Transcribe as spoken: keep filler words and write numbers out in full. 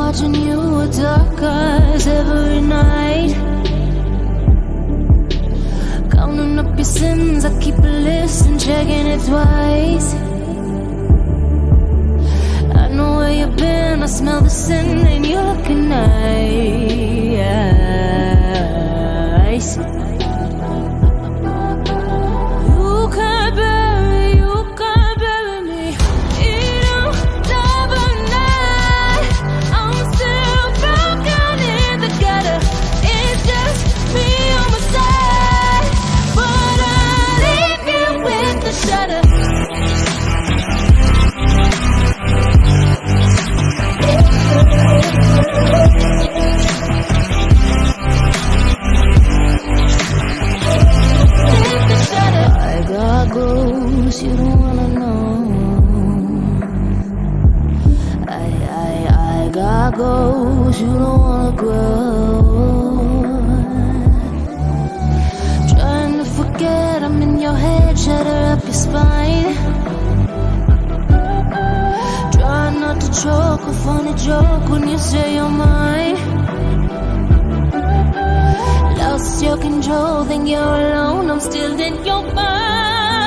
watching you with dark eyes every night. Counting up your sins, I keep a list and checking it twice. I know where you've been, I smell the sin and you're looking nice. You can't bury, you can't bury me. You don't love a night. I'm still broken in the gutter. It's just me on my side, but I leave you with the shudder. I got goals you don't wanna know. I, I, I got goals you don't wanna grow. Trying to forget I'm in your head, shudder up your spine. Try not to choke, a funny joke when you say you're mine. Lost your control, think you're alone, I'm still in your mind.